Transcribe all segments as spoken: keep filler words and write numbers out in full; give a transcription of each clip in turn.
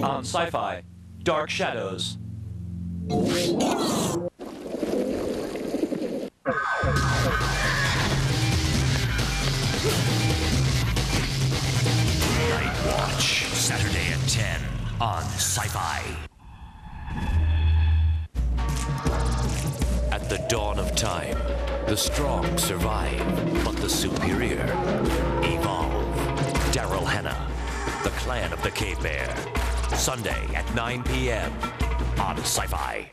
On Sci-Fi, Dark Shadows. Nightwatch, Saturday at ten on Sci-Fi. At the dawn of time, the strong survive, but the superior evolve. Daryl Hannah, the Clan of the Cave Bear. Sunday at nine p m on Sci-Fi.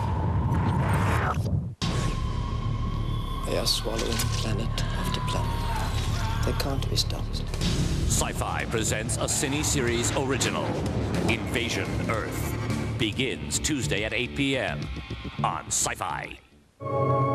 They are swallowing planet after planet. They can't be stopped. Sci-Fi presents a Cine Series original. Invasion Earth begins Tuesday at eight p m on Sci-Fi.